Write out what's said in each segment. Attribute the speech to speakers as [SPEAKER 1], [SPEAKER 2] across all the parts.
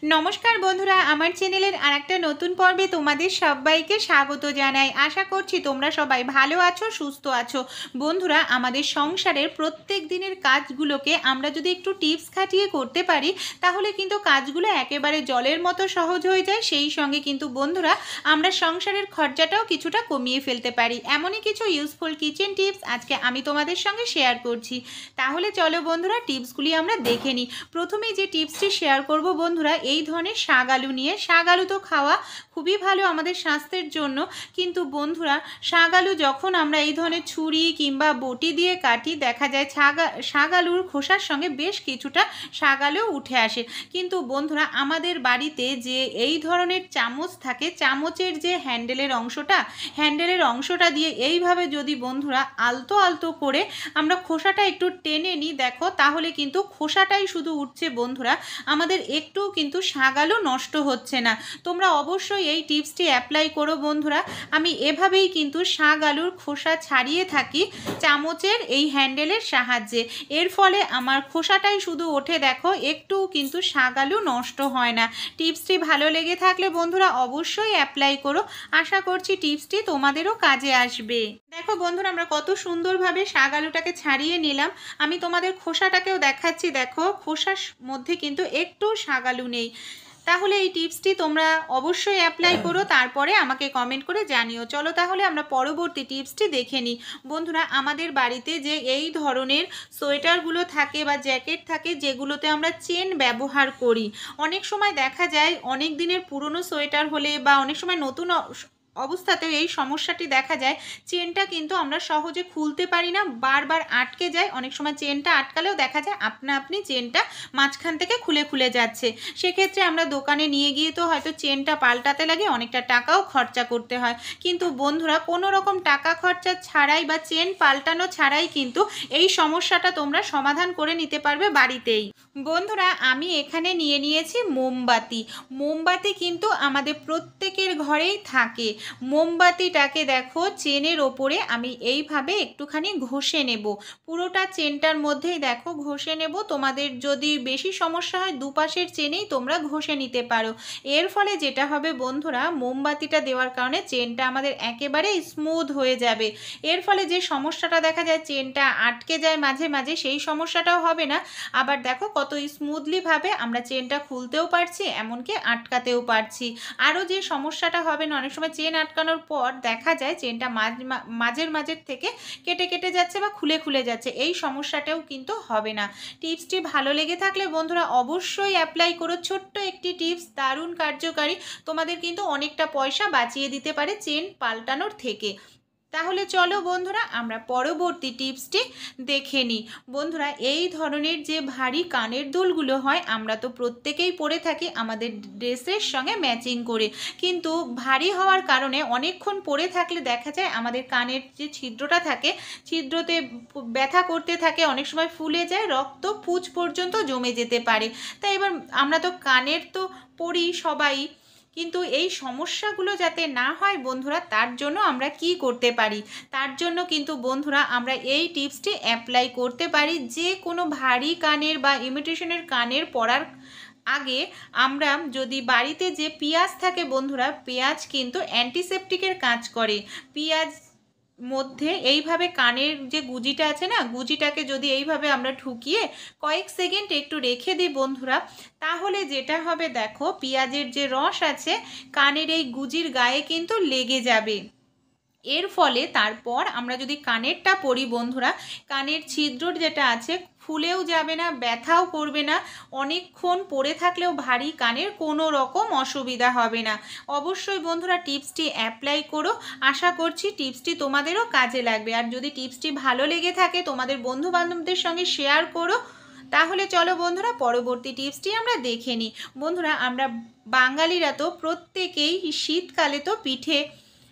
[SPEAKER 1] নমস্কার বন্ধুরা, আমার চ্যানেলের আরেকটা নতুন পর্বে তোমাদের সবাইকে স্বাগত জানাই। আশা করছি তোমরা সবাই ভালো আছো, সুস্থ আছো। বন্ধুরা, আমাদের সংসারের প্রত্যেক দিনের কাজগুলোকে আমরা যদি একটু টিপস খাটিয়ে করতে পারি, তাহলে কিন্তু কাজগুলো একেবারে জলের মতো সহজ হয়ে যায়। সেই সঙ্গে কিন্তু বন্ধুরা, আমরা সংসারের খরচাটাও কিছুটা কমিয়ে ফেলতে পারি। এমনই কিছু ইউজফুল কিচেন টিপস আজকে আমি তোমাদের সঙ্গে শেয়ার করছি। তাহলে চলো বন্ধুরা, টিপসগুলি আমরা দেখে নিই। প্রথমেই যে টিপসটি শেয়ার করব বন্ধুরা, এই ধরনের শাক আলু নিয়ে। শাক আলু তো খাওয়া খুবই ভালো আমাদের স্বাস্থ্যের জন্য, কিন্তু বন্ধুরা, শাক আলু যখন আমরা এই ধরনের ছুরি কিংবা বটি দিয়ে কাটি, দেখা যায় শাক আলুর খোসার সঙ্গে বেশ কিছুটা শাক আলুও উঠে আসে। কিন্তু বন্ধুরা, আমাদের বাড়িতে যে এই ধরনের চামচ থাকে, চামচের যে হ্যান্ডেলের অংশটা দিয়ে এইভাবে যদি বন্ধুরা আলতো আলতো করে আমরা খোসাটা একটু টেনে নিই, দেখো তাহলে কিন্তু খোসাটাই শুধু উঠছে বন্ধুরা, আমাদের একটু কিন্তু শাক আলু নষ্ট হচ্ছে না। তোমরা অবশ্যই এই টিপসটি অ্যাপ্লাই করো বন্ধুরা। আমি এভাবেই কিন্তু শাক আলুর খোসা ছাড়িয়ে থাকি চামচের এই হ্যান্ডেলের সাহায্যে। এর ফলে আমার খোসাটাই শুধু ওঠে, দেখো একটু কিন্তু শাক আলু নষ্ট হয় না। টিপসটি ভালো লেগে থাকলে বন্ধুরা অবশ্যই অ্যাপ্লাই করো। আশা করছি টিপসটি তোমাদেরও কাজে আসবে। দেখো বন্ধুরা, আমরা কত সুন্দরভাবে শাক আলুটাকে ছাড়িয়ে নিলাম। আমি তোমাদের খোসাটাকেও দেখাচ্ছি, দেখো খোসার মধ্যে কিন্তু একটু শাক আলু নেই। তাহলে এই টিপসটি তোমরা অবশ্যই অ্যাপ্লাই করো, তারপরে আমাকে কমেন্ট করে জানিও। চলো তাহলে আমরা পরবর্তী টিপসটি দেখে নিই। বন্ধুরা, আমাদের বাড়িতে যে এই ধরনের সোয়েটারগুলো থাকে বা জ্যাকেট থাকে, যেগুলোতে আমরা চেন ব্যবহার করি, অনেক সময় দেখা যায় অনেক দিনের পুরনো সোয়েটার হলে বা অনেক সময় নতুন অবস্থাতেও এই সমস্যাটি দেখা যায়। চেনটা কিন্তু আমরা সহজে খুলতে পারি না, বারবার আটকে যায়। অনেক সময় চেনটা আটকালেও দেখা যায় আপনা আপনি চেনটা মাঝখান থেকে খুলে খুলে যাচ্ছে। সেক্ষেত্রে আমরা দোকানে নিয়ে গিয়ে তো হয়তো চেনটা পাল্টাতে লাগে, অনেকটা টাকাও খরচা করতে হয়। কিন্তু বন্ধুরা, কোনো রকম টাকা খরচা ছাড়াই বা চেন পাল্টানো ছাড়াই কিন্তু এই সমস্যাটা তোমরা সমাধান করে নিতে পারবে বাড়িতেই। বন্ধুরা, আমি এখানে নিয়ে নিয়েছি মোমবাতি। মোমবাতি কিন্তু আমাদের প্রত্যেকের ঘরেই থাকে। মোমবাতিটাকে দেখো চেনের ওপরে আমি এইভাবে একটুখানি ঘষে নেব। পুরোটা চেনটার মধ্যেই দেখো ঘষে নেব। তোমাদের যদি বেশি সমস্যা হয়, দুপাশের চেনেই তোমরা ঘষে নিতে পারো। এর ফলে যেটা হবে বন্ধুরা, মোমবাতিটা দেওয়ার কারণে চেনটা আমাদের একেবারে স্মুথ হয়ে যাবে। এর ফলে যে সমস্যাটা দেখা যায় চেনটা আটকে যায় মাঝে মাঝে, সেই সমস্যাটাও হবে না। আবার দেখো কত স্মুথলিভাবে আমরা চেনটা খুলতেও পারছি, এমনকি আটকাতেও পারছি। আরও যে সমস্যাটা হবে না, অনেক সময় চেন আটকানোর পর দেখা যায় চেনটা মাঝের থেকে কেটে কেটে যাচ্ছে বা খুলে খুলে যাচ্ছে, এই সমস্যাটাও কিন্তু হবে না। টিপসটি ভালো লেগে থাকলে বন্ধুরা অবশ্যই অ্যাপ্লাই করো। ছোট্ট একটি টিপস, দারুণ কার্যকারী, তোমাদের কিন্তু অনেকটা পয়সা বাঁচিয়ে দিতে পারে চেন পাল্টানোর থেকে। তাহলে চলো বন্ধুরা, আমরা পরবর্তী টিপসটি দেখে নিই। বন্ধুরা, এই ধরনের যে ভারী কানের দুলগুলো হয়, আমরা তো প্রত্যেকেই পরে থাকি আমাদের ড্রেসের সঙ্গে ম্যাচিং করে, কিন্তু ভারী হওয়ার কারণে অনেকক্ষণ পরে থাকলে দেখা যায় আমাদের কানের যে ছিদ্রটা থাকে, ছিদ্রতে ব্যথা করতে থাকে, অনেক সময় ফুলে যায়, রক্ত পুঁজ পর্যন্ত জমে যেতে পারে। তাই এবার আমরা তো কানের তো পরি সবাই, কিন্তু এই সমস্যাগুলো যাতে না হয় বন্ধুরা, তার জন্য আমরা কি করতে পারি? তার জন্য কিন্তু বন্ধুরা আমরা এই টিপসটি অ্যাপ্লাই করতে পারি। যে কোনো ভারী কানের বা ইমিটেশনের কানের পরার আগে আমরা যদি বাড়িতে যে পেঁয়াজ থাকে বন্ধুরা, পেঁয়াজ কিন্তু অ্যান্টিসেপটিকের কাজ করে। পেঁয়াজ মধ্যে এইভাবে কানের যে গুজিটা আছে না, গুজিটাকে যদি এইভাবে আমরা ঢুকিয়ে কয়েক সেকেন্ড একটু রেখে দিই বন্ধুরা, তাহলে যেটা হবে দেখো, পেঁয়াজের যে রস আছে কানের এই গুজির গায়ে কিন্তু লেগে যাবে। এর ফলে তারপর আমরা যদি কানেরটা পরি বন্ধুরা, কানের ছিদ্র যেটা আছে ফুলেও যাবে না, ব্যথাও করবে না, অনেকক্ষণ পরে থাকলেও ভারী কানের কোনো রকম অসুবিধা হবে না। অবশ্যই বন্ধুরা টিপসটি অ্যাপ্লাই করো। আশা করছি টিপসটি তোমাদেরও কাজে লাগবে। আর যদি টিপসটি ভালো লেগে থাকে তোমাদের বন্ধু বান্ধবদের সঙ্গে শেয়ার করো। তাহলে চলো বন্ধুরা, পরবর্তী টিপসটি আমরা দেখে নিই। বন্ধুরা, আমরা বাঙালিরা তো প্রত্যেকেই শীতকালে তো পিঠে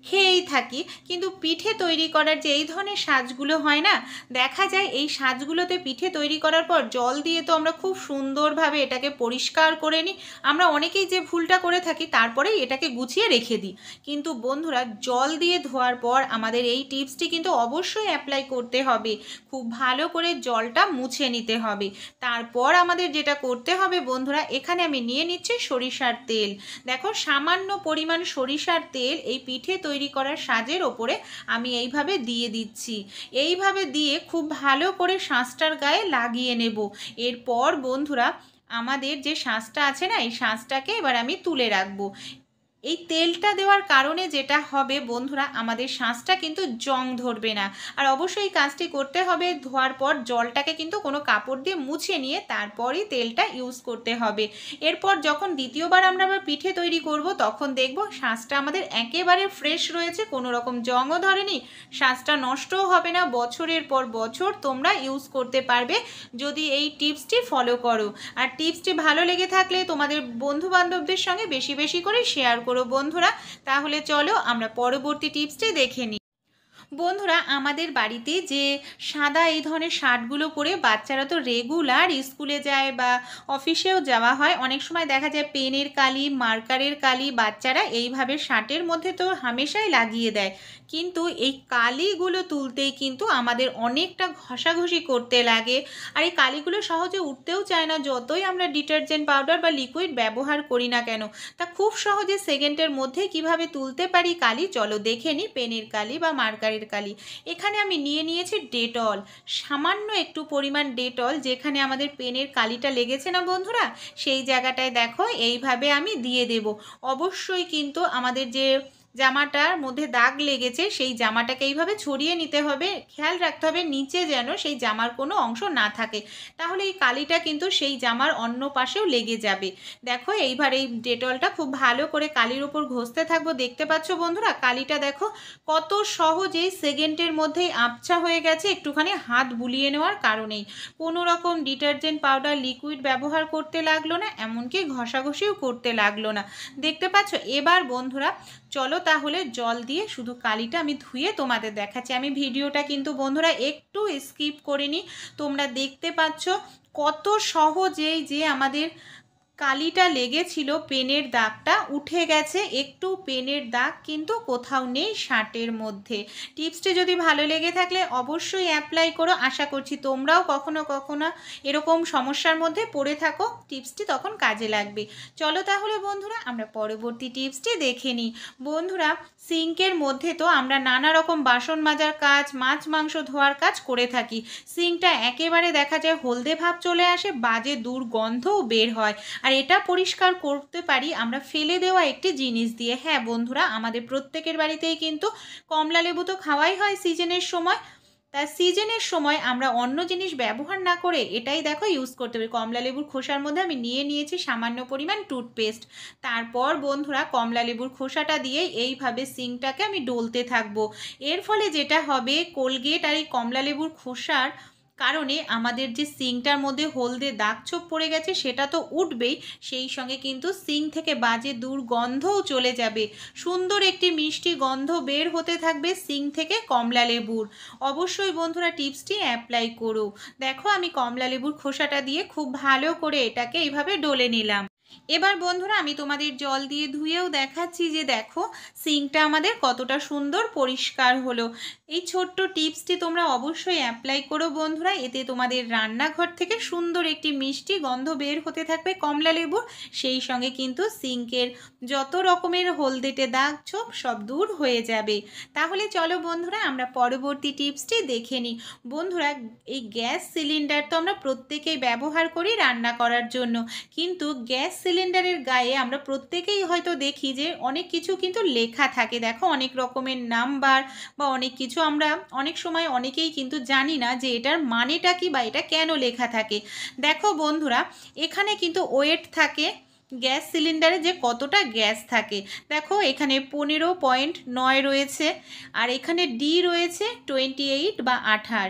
[SPEAKER 1] খেয়েই থাকি, কিন্তু পিঠে তৈরি করার যে এই ধরনের সাজগুলো হয় না, দেখা যায় এই সাজগুলোতে পিঠে তৈরি করার পর জল দিয়ে তো আমরা খুব সুন্দরভাবে এটাকে পরিষ্কার করে নিই। আমরা অনেকেই যে ভুলটা করে থাকি, তারপরেই এটাকে গুছিয়ে রেখে দিই। কিন্তু বন্ধুরা, জল দিয়ে ধোয়ার পর আমাদের এই টিপসটি কিন্তু অবশ্যই অ্যাপ্লাই করতে হবে। খুব ভালো করে জলটা মুছে নিতে হবে। তারপর আমাদের যেটা করতে হবে বন্ধুরা, এখানে আমি নিয়ে নিচ্ছি সরিষার তেল। দেখো, সামান্য পরিমাণ সরিষার তেল এই পিঠে তৈরি করার সাজের ওপরে আমি এইভাবে দিয়ে দিচ্ছি। এইভাবে দিয়ে খুব ভালো করে সাঁজটার গায়ে লাগিয়ে নেব। এরপর বন্ধুরা, আমাদের যে সাঁজটা আছে না, এই সাঁজটাকে এবার আমি তুলে রাখবো। এই তেলটা দেওয়ার কারণে যেটা হবে বন্ধুরা, আমাদের সাঁজটা কিন্তু জং ধরবে না। আর অবশ্যই এই কাজটি করতে হবে ধোয়ার পর জলটাকে কিন্তু কোনো কাপড় দিয়ে মুছে নিয়ে তারপরই তেলটা ইউজ করতে হবে। এরপর যখন দ্বিতীয়বার আমরা আবার পিঠে তৈরি করব, তখন দেখব সাঁজটা আমাদের একেবারে ফ্রেশ রয়েছে, কোনো রকম জংও ধরেনি, সাঁজটা নষ্টও হবে না। বছরের পর বছর তোমরা ইউজ করতে পারবে যদি এই টিপসটি ফলো করো। আর টিপসটি ভালো লেগে থাকলে তোমাদের বন্ধু বান্ধবদের সঙ্গে বেশি বেশি করে শেয়ার করো বন্ধুরা। তাহলে চলো আমরা পরবর্তী টিপসটি দেখে নিই। বন্ধুরা, আমাদের বাড়িতে যে সাদা এই ধরনের শার্টগুলো পরে বাচ্চারা তো রেগুলার স্কুলে যায় বা অফিসেও যাওয়া হয়, অনেক সময় দেখা যায় পেনের কালি, মার্কারের কালি বাচ্চারা এইভাবে শার্টের মধ্যে তো হামেশাই লাগিয়ে দেয়। কিন্তু এই কালিগুলো তুলতেই কিন্তু আমাদের অনেকটা ঘষাঘষি করতে লাগে। আর এই কালিগুলো সহজে উঠতেও চায় না, যতই আমরা ডিটারজেন্ট পাউডার বা লিকুইড ব্যবহার করি না কেন। তা খুব সহজে সেকেন্ডের মধ্যে কিভাবে তুলতে পারি কালি, চলো দেখে নিই। পেনের কালি বা মার্কারের কালি, এখানে আমি নিয়ে নিয়েছি ডেটল। সামান্য একটু পরিমাণ ডেটল, যেখানে আমাদের পেনের কালিটা লেগেছে না বন্ধুরা, সেই জায়গাটায় দেখো এইভাবে আমি দিয়ে দেব। অবশ্যই কিন্তু আমাদের যে জামাটার মধ্যে দাগ লেগেছে সেই জামাটাকে এইভাবে ছড়িয়ে নিতে হবে। খেয়াল রাখতে হবে নিচে যেন সেই জামার কোনো অংশ না থাকে, তাহলে এই কালিটা কিন্তু সেই জামার অন্য পাশেও লেগে যাবে। দেখো, এইবার এই ডেটলটা খুব ভালো করে কালির উপর ঘষতে থাকবো। দেখতে পাচ্ছ বন্ধুরা, কালিটা দেখো কত সহজেই সেকেন্ডের মধ্যেই আবছা হয়ে গেছে, একটুখানি হাত বুলিয়ে নেওয়ার কারণেই। কোনো রকম ডিটারজেন্ট পাউডার লিকুইড ব্যবহার করতে লাগলো না, এমনকি ঘষাঘষিও করতে লাগলো না। দেখতে পাচ্ছ? এবার বন্ধুরা চলো তাহলে জল দিয়ে শুধু কালিটা আমি ধুয়ে তোমাদের দেখাচ্ছি। আমি ভিডিওটা কিন্তু বন্ধুরা একটু স্কিপ করিনি, তোমরা দেখতে পাচ্ছ কত সহজেই যে আমাদের কালিটা লেগেছিল, পেনের দাগটা উঠে গেছে। একটু পেনের দাগ কিন্তু কোথাও নেই শার্টের মধ্যে। টিপসটি যদি ভালো লেগে থাকলে অবশ্যই অ্যাপ্লাই করো। আশা করছি তোমরাও কখনো কখনো এরকম সমস্যার মধ্যে পড়ে থাকো, টিপসটি তখন কাজে লাগবে। চলো তাহলে বন্ধুরা আমরা পরবর্তী টিপসটি দেখে নিই। বন্ধুরা, সিঙ্কের মধ্যে তো আমরা নানা রকম বাসন মাজার কাজ, মাছ মাংস ধোয়ার কাজ করে থাকি। সিঙ্কটা একেবারে দেখা যায় হলদে ভাব চলে আসে, বাজে দুর্গন্ধও বের হয়। আর এটা পরিষ্কার করতে পারি আমরা ফেলে দেওয়া একটি জিনিস দিয়ে। হ্যাঁ বন্ধুরা, আমাদের প্রত্যেকের বাড়িতেই কিন্তু কমলা লেবু তো খাওয়াই হয় সিজনের সময়। তাই সিজনের সময় আমরা অন্য জিনিস ব্যবহার না করে এটাই দেখো ইউজ করতে পারি। কমলা লেবুর খোসার মধ্যে আমি নিয়ে নিয়েছি সামান্য পরিমাণ টুথপেস্ট। তারপর বন্ধুরা কমলা লেবুর খোসাটা দিয়ে এইভাবে সিঙ্কটাকে আমি ডলতে থাকবো। এর ফলে যেটা হবে, কোলগেট আর এই কমলা লেবুর খোসার কারণে আমাদের যে সিঙ্কটার মধ্যে হলদে দাগ ছোপ পড়ে গেছে সেটা তো উঠবেই, সেই সঙ্গে কিন্তু সিঙ্ক থেকে বাজে দুর্গন্ধও চলে যাবে। সুন্দর একটি মিষ্টি গন্ধ বের হতে থাকবে সিঙ্ক থেকে কমলা লেবুর। অবশ্যই বন্ধুরা টিপসটি অ্যাপ্লাই করো। দেখো, আমি কমলা লেবুর খোসাটা দিয়ে খুব ভালো করে এটাকে এইভাবে ডলে নিলাম। এবার বন্ধুরা আমি তোমাদের জল দিয়ে ধুয়েও দেখাচ্ছি যে দেখো সিঙ্কটা আমাদের কতটা সুন্দর পরিষ্কার হলো। এই ছোট্ট টিপসটি তোমরা অবশ্যই অ্যাপ্লাই করো বন্ধুরা, এতে তোমাদের রান্নাঘর থেকে সুন্দর একটি মিষ্টি গন্ধ বের হতে থাকবে কমলা লেবুর। সেই সঙ্গে কিন্তু সিঙ্কের যত রকমের হলদেটে দাগ ছোপ সব দূর হয়ে যাবে। তাহলে চলো বন্ধুরা আমরা পরবর্তী টিপসটি দেখে নিই। বন্ধুরা, এই গ্যাস সিলিন্ডার তো আমরা প্রত্যেকেই ব্যবহার করি রান্না করার জন্য, কিন্তু গ্যাস সিলিন্ডারের গায়ে আমরা প্রত্যেকেই হয়তো দেখি যে অনেক কিছু কিন্তু লেখা থাকে। দেখো, অনেক রকমের নাম্বার বা অনেক কিছু আমরা অনেক সময় অনেকেই কিন্তু জানি না যে এটার মানেটা কি বা এটা কেন লেখা থাকে। দেখো বন্ধুরা, এখানে কিন্তু ওয়েট থাকে গ্যাস সিলিন্ডারে, যে কতটা গ্যাস থাকে। দেখো এখানে 15.9 রয়েছে, আর এখানে ডি রয়েছে 28 বা 28।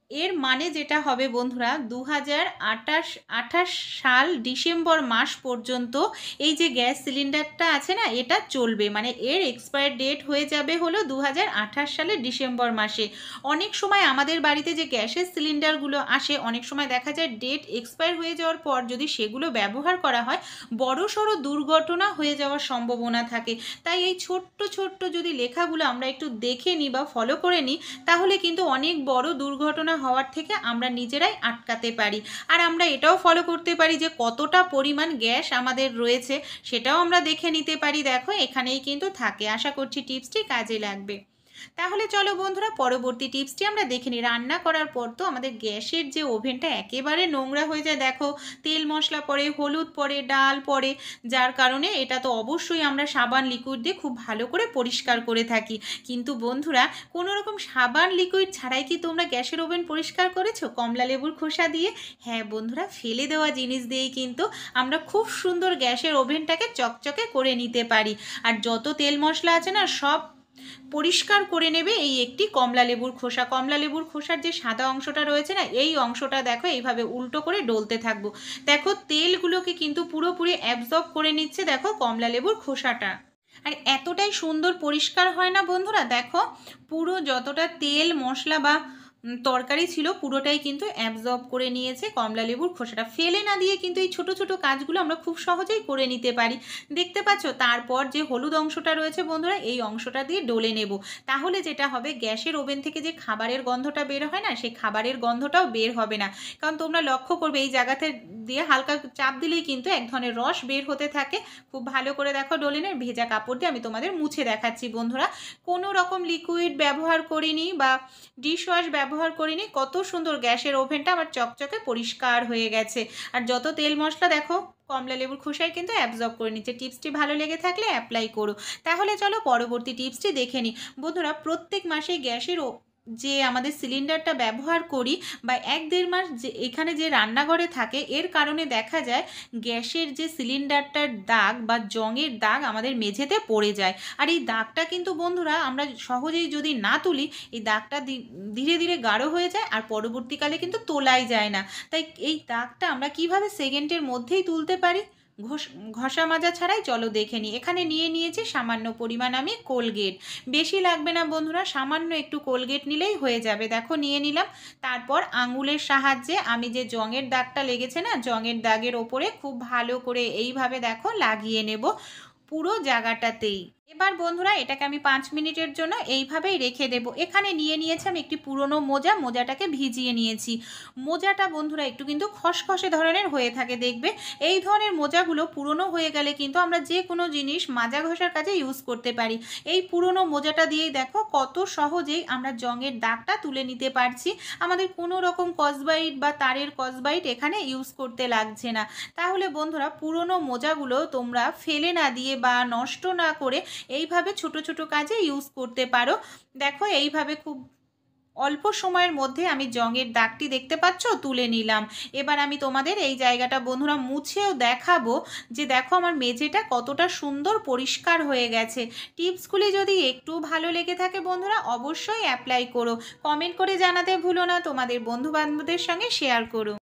[SPEAKER 1] এর মানে যেটা হবে বন্ধুরা 2028 সাল ডিসেম্বর মাস পর্যন্ত এই যে গ্যাস সিলিন্ডারটা আছে না এটা চলবে, মানে এর এক্সপায়ার ডেট হয়ে যাবে হলো 2028 সালের ডিসেম্বর মাসে। অনেক সময় আমাদের বাড়িতে যে গ্যাসের সিলিন্ডারগুলো আসে অনেক সময় দেখা যায় ডেট এক্সপায়ার হয়ে যাওয়ার পর যদি সেগুলো ব্যবহার করা হয় বড় সড়ো দুর্ঘটনা হয়ে যাওয়ার সম্ভাবনা থাকে। তাই এই ছোট্ট ছোট্ট যদি লেখাগুলো আমরা একটু দেখে নিই বা ফলো করে নিই তাহলে কিন্তু অনেক বড় দুর্ঘটনা হওয়ার থেকে আমরা নিজেরাই আটকাতে পারি। আর আমরা এটাও ফলো করতে পারি যে কতটা পরিমাণ গ্যাস আমাদের রয়েছে সেটাও আমরা দেখে নিতে পারি। দেখো এখানেই কিন্তু থাকে। আশা করছি টিপসটি কাজে লাগবে। তাহলে চলো বন্ধুরা পরবর্তী টিপসটি আমরা দেখে নিই। রান্না করার পর তো আমাদের গ্যাসের যে ওভেনটা একেবারে নোংরা হয়ে যায়, দেখো তেল মশলা পড়ে, হলুদ পড়ে, ডাল পড়ে, যার কারণে এটা তো অবশ্যই আমরা সাবান লিকুইড দিয়ে খুব ভালো করে পরিষ্কার করে থাকি। কিন্তু বন্ধুরা কোনো রকম সাবান লিকুইড ছাড়াই কি তোমরা গ্যাসের ওভেন পরিষ্কার করেছো কমলা লেবুর খোসা দিয়ে? হ্যাঁ বন্ধুরা, ফেলে দেওয়া জিনিস দিয়েই কিন্তু আমরা খুব সুন্দর গ্যাসের ওভেনটাকে চকচকে করে নিতে পারি। আর যত তেল মশলা আছে না সব পরিষ্কার করে নেবে এই একটি কমলা লেবুর খোসা। কমলা লেবুর খোসার যে সাদা অংশটা রয়েছে না এই অংশটা দেখো এইভাবে উল্টো করে ডলতে থাকবো। দেখো তেলগুলোকে কিন্তু পুরোপুরি অ্যাবজর্ব করে নিচ্ছে দেখো কমলা লেবুর খোসাটা। আর এতটাই সুন্দর পরিষ্কার হয় না বন্ধুরা, দেখো পুরো যতটা তেল মশলা বা তরকারি ছিল পুরোটাই কিন্তু অ্যাবজর্ব করে নিয়েছে কমলা লেবুর খোসাটা। ফেলে না দিয়ে কিন্তু এই ছোট ছোট কাজগুলো আমরা খুব সহজেই করে নিতে পারি। দেখতে পাচ্ছ? তারপর যে হলুদ অংশটা রয়েছে বন্ধুরা এই অংশটা দিয়ে ডলে নেব। তাহলে যেটা হবে গ্যাসের ওভেন থেকে যে খাবারের গন্ধটা বের হয় না সেই খাবারের গন্ধটাও বের হবে না। কারণ তোমরা লক্ষ্য করবে এই জায়গাতে দিয়ে হালকা চাপ দিলেই কিন্তু এক ধরনের রস বের হতে থাকে। খুব ভালো করে দেখো ডলে নে। ভেজা কাপড় দিয়ে আমি তোমাদের মুছে দেখাচ্ছি বন্ধুরা। কোনো রকম লিকুইড ব্যবহার করিনি বা ডিশ ওয়াশ ব্যবহার করিনি, কত সুন্দর গ্যাসের ওভেনটা আমার চকচকে পরিষ্কার হয়ে গেছে। আর যত তেল মশলা দেখো কমলা লেবুর খোসায় কিন্তু অ্যাবজর্ব করে নিচ্ছে। টিপসটি ভালো লেগে থাকলে অ্যাপ্লাই করো। তাহলে চলো পরবর্তী টিপসটি দেখে নিই। বন্ধুরা প্রত্যেক মাসে গ্যাসের যে আমাদের সিলিন্ডারটা ব্যবহার করি বা 1-1.5 মাস যে এখানে যে রান্নাঘরে থাকে এর কারণে দেখা যায় গ্যাসের যে সিলিন্ডারটার দাগ বা জংয়ের দাগ আমাদের মেঝেতে পড়ে যায়। আর এই দাগটা কিন্তু বন্ধুরা আমরা সহজেই যদি না তুলি এই দাগটা ধীরে ধীরে গাঢ় হয়ে যায় আর পরবর্তীকালে কিন্তু তোলাই যায় না। তাই এই দাগটা আমরা কিভাবে সেকেন্ডের মধ্যেই তুলতে পারি ঘষা মাজা ছাড়াই চলো দেখে নিই। এখানে নিয়েছি সামান্য পরিমাণ আমি কোলগেট। বেশি লাগবে না বন্ধুরা, সামান্য একটু কোলগেট নিলেই হয়ে যাবে। দেখো নিয়ে নিলাম। তারপর আঙুলের সাহায্যে আমি যে জংয়ের দাগটা লেগেছে না জংয়ের দাগের ওপরে খুব ভালো করে এইভাবে দেখো লাগিয়ে নেব পুরো জায়গাটাতেই। এবার বন্ধুরা এটাকে আমি 5 মিনিটের জন্য এইভাবেই রেখে দেব। এখানে নিয়েছি আমি একটি পুরনো মোজাটাকে ভিজিয়ে নিয়েছি। মোজাটা বন্ধুরা একটু কিন্তু খসখসে ধরনের হয়ে থাকে দেখবে। এই ধরনের মোজাগুলো পুরনো হয়ে গেলে কিন্তু আমরা যে কোনো জিনিস মাজা ঘষার কাজে ইউজ করতে পারি। এই পুরনো মোজাটা দিয়েই দেখো কত সহজেই আমরা জংয়ের দাগটা তুলে নিতে পারছি। আমাদের কোনো রকম কসবাইট বা তারের কসবাইট এখানে ইউজ করতে লাগছে না। তাহলে বন্ধুরা পুরনো মোজাগুলো তোমরা ফেলে না দিয়ে বা নষ্ট না করে এইভাবে ছোট ছোট কাজে ইউজ করতে পারো। দেখো এইভাবে খুব অল্প সময়ের মধ্যে আমি জংয়ের দাগটি দেখতে পাচ্ছ তুলে নিলাম। এবার আমি তোমাদের এই জায়গাটা বন্ধুরা মুছেও দেখাবো যে দেখো আমার মেঝেটা কতটা সুন্দর পরিষ্কার হয়ে গেছে। টিপসগুলি যদি একটু ভালো লেগে থাকে বন্ধুরা অবশ্যই অ্যাপ্লাই করো। কমেন্ট করে জানাতে ভুলো না, তোমাদের বন্ধু বান্ধবদের সঙ্গে শেয়ার করো।